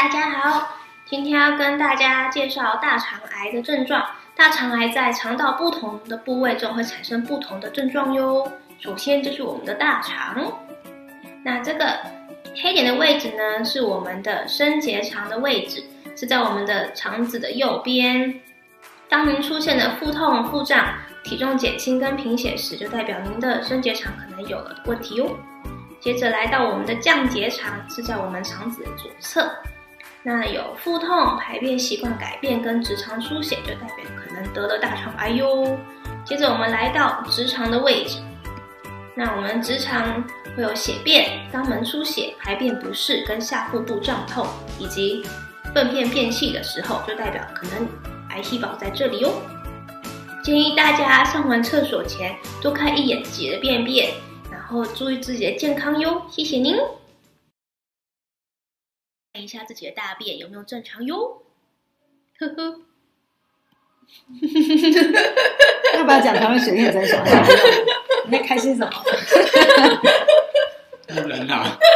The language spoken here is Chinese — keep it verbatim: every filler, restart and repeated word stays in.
大家好，今天要跟大家介绍大肠癌的症状。大肠癌在肠道不同的部位中会产生不同的症状哟。首先就是我们的大肠，那这个黑点的位置呢，是我们的升结肠的位置，是在我们的肠子的右边。当您出现了腹痛、腹胀、体重减轻跟贫血时，就代表您的升结肠可能有了问题哟。接着来到我们的降结肠，是在我们肠子的左侧。那有腹痛、排便习惯改变跟直肠出血，就代表可能得了大肠癌哟。接着我们来到直肠的位置，那我们直肠会有血便、肛门出血、排便不适跟下腹部胀痛，以及粪便变细的时候，就代表可能癌细胞在这里哟。建议大家上完厕所前多看一眼自己的便便，然后注意自己的健康哟。谢谢您。看一下自己的大便有没有正常哟，呵呵。 要不要讲台湾血液诊所？你在开心什么？ 不能啊！